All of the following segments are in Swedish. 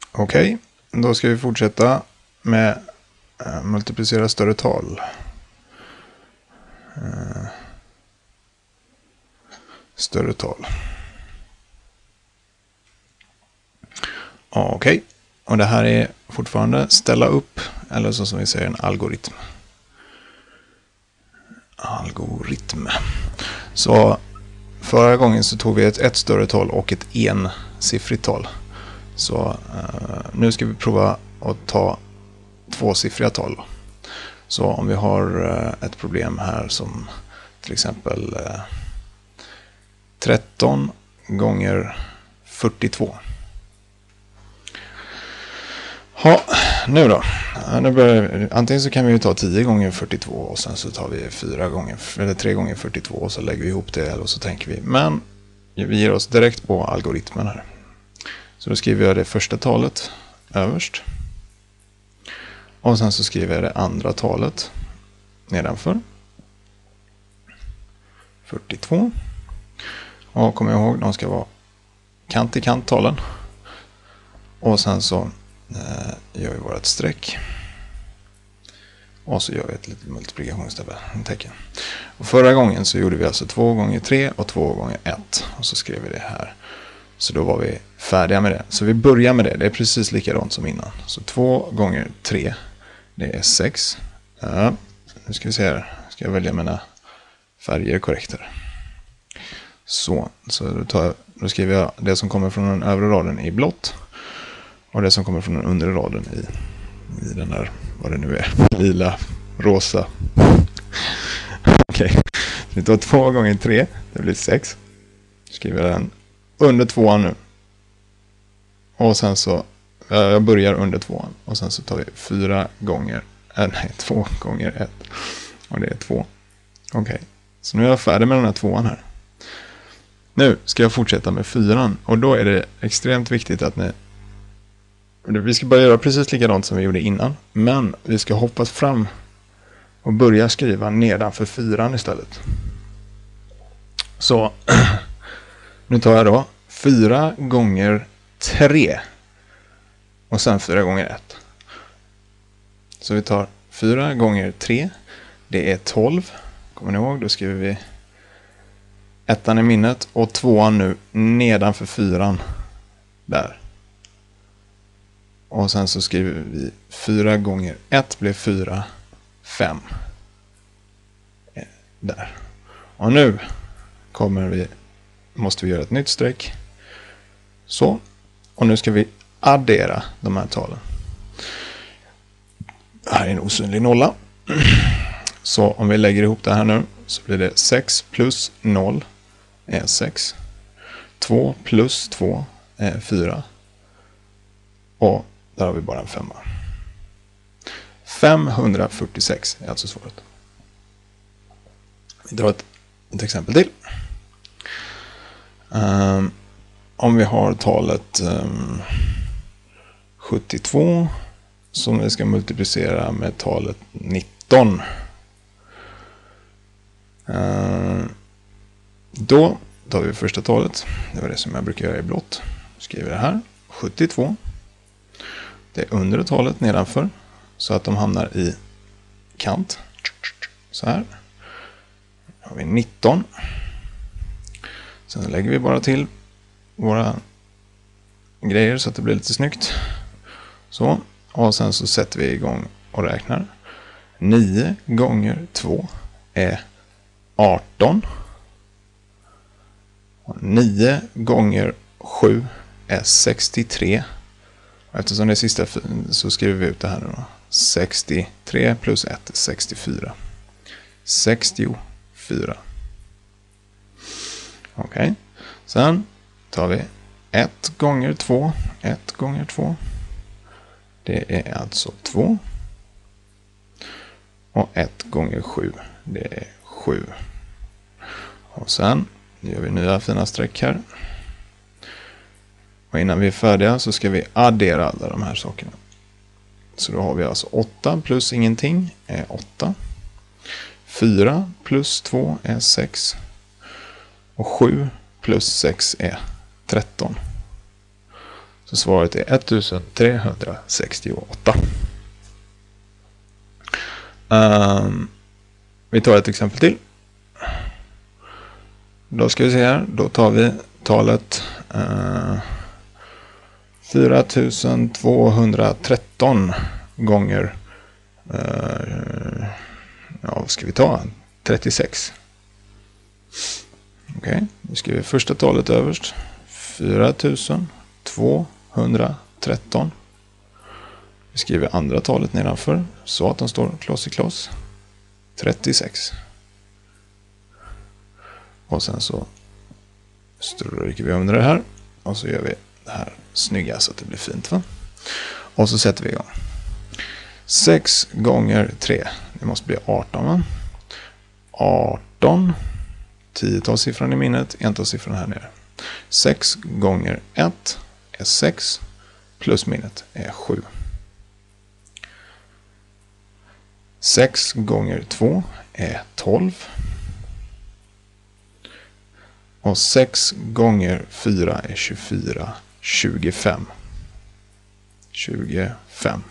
Okej, då ska vi fortsätta med multiplicera större tal. Större tal. Okej, och det här är fortfarande ställa upp, eller så som vi säger en algoritm. Så förra gången så tog vi ett större tal och ett ensiffrigt tal. Så nu ska vi prova att ta tvåsiffriga tal då. Så om vi har ett problem här som till exempel 13 gånger 42. Ja, nu då. Antingen så kan vi ju ta 10 gånger 42 och sen så tar vi 3 gånger 42 och så lägger vi ihop det och så tänker vi. Men vi ger oss direkt på algoritmen här. Så då skriver jag det första talet överst. Och sen så skriver jag det andra talet nedanför. 42. Och kom ihåg, de ska vara kant i kant talen. Och sen så gör vi vårt streck. Och så gör vi ett litet multiplikationstabelltecken. Och förra gången så gjorde vi alltså 2 gånger 3 och 2 gånger 1. Och så skrev vi det här. Så då var vi färdiga med det. Så vi börjar med det. Det är precis likadant som innan. Så 2 gånger 3, det är 6. Nu ska vi se här. Ska jag välja mina färger korrekt här. Så då skriver jag det som kommer från den övre raden i blått. Och det som kommer från den undre raden i den där, vad det nu är, lila, rosa. Okej. Vi tar 2 gånger 3, det blir 6. Skriver den under 2an nu. Och sen så, jag börjar under 2an. Och sen så tar vi 2 gånger 1. Och det är 2. Okej. Så nu är jag färdig med den här 2an här. Nu ska jag fortsätta med 4an. Och då är det extremt viktigt att vi ska bara göra precis likadant som vi gjorde innan. Men vi ska hoppa fram och börja skriva nedanför 4an istället. Så nu tar jag då 4 gånger 3 och sen 4 gånger 1. Så vi tar 4 gånger 3, det är 12. Kommer ni ihåg? Då skriver vi 1an i minnet och 2an nu nedanför 4an där. Och sen så skriver vi 4 gånger 1 blir 4, 5. Där. Och nu måste vi göra ett nytt streck. Så. Och nu ska vi addera de här talen. Här är en osynlig nolla. Så om vi lägger ihop det här nu så blir det 6 plus 0 är 6. 2 plus 2 är 4. Och där har vi bara en 5. 546 är alltså svaret. Vi drar ett exempel till. Om vi har talet 72 som vi ska multiplicera med talet 19. Då tar vi första talet. Det var det som jag brukar göra i blått. Skriver det här. 72. Det är undre talet nedanför. Så att de hamnar i kant. Så här. Då har vi 19. Sen lägger vi bara till våra grejer så att det blir lite snyggt. Så. Och sen så sätter vi igång och räknar. 9 gånger 2 är 18. Och 9 gånger 7 är 63. Och eftersom det är sista så skriver vi ut det här nu då. 63 plus 1 är 64. 64. Okej. Sen tar vi 1 gånger 2. 1 gånger 2. Det är alltså 2. Och 1 gånger 7. Det är 7. Och sen gör vi nya fina streck här. Och innan vi är färdiga så ska vi addera alla de här sakerna. Så då har vi alltså 8 plus ingenting är 8. 4 plus 2 är 6. Och 7 plus 6 är 13. Så svaret är 1368. Vi tar ett exempel till. Då ska vi se här. Då tar vi talet 4213 gånger vad ska vi ta? 36. Okej, vi skriver första talet överst. 4213. Vi skriver andra talet nedanför så att de står kloss i kloss. 36. Och sen så stryker vi under det här. Och så gör vi det här snygga så att det blir fint, va? Och så sätter vi igång. 6 gånger 3. Det måste bli 18, va? 18. 10-talssiffran i minnet. Entalssiffran här nere. 6 gånger 1 är 6. Plus minnet är 7. 6 gånger 2 är 12. Och 6 gånger 4 är 24. 25. 25.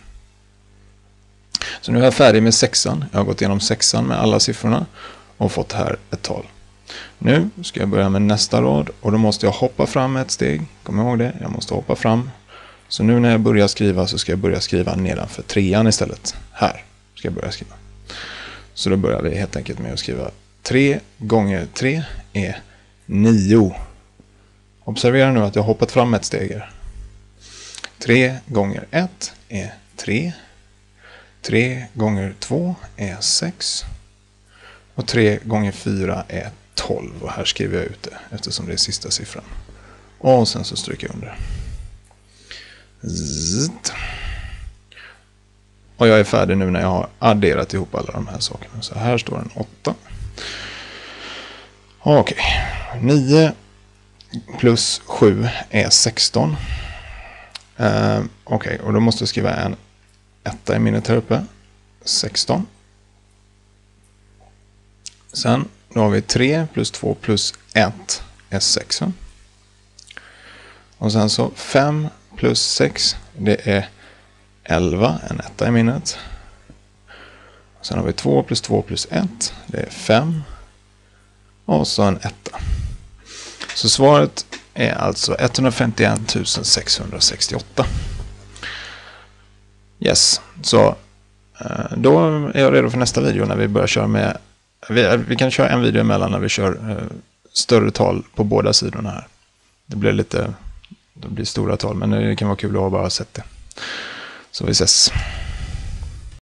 Så nu är jag färdig med sexan. Jag har gått igenom sexan med alla siffrorna och fått här ett tal. Nu ska jag börja med nästa rad och då måste jag hoppa fram ett steg. Kom ihåg det, jag måste hoppa fram. Så nu när jag börjar skriva så ska jag börja skriva nedanför trean istället. Här ska jag börja skriva. Så då börjar vi helt enkelt med att skriva 3 gånger 3 är 9. Observera nu att jag har hoppat fram ett steg här. 3 gånger 1 är 3. 3 gånger 2 är 6. Och 3 gånger 4 är 12. Och här skriver jag ut det eftersom det är sista siffran. Och sen så stryker jag under. Zzzt. Och jag är färdig nu när jag har adderat ihop alla de här sakerna. Så här står en 8. Okej. 9 plus 7 är 16. Okej, och då måste jag skriva en etta i minnet här uppe. 16. Sen då har vi 3 plus 2 plus 1 är 6. Och sen så 5 plus 6 det är 11, en etta i minnet. Och sen har vi 2 plus 2 plus 1, det är 5. Och så en etta. Så svaret är alltså 151 668. Yes, så då är jag redo för nästa video när vi börjar köra med... Vi kan köra en video emellan när vi kör större tal på båda sidorna här. Det blir stora tal, men det kan vara kul att ha bara sett det. Så vi ses.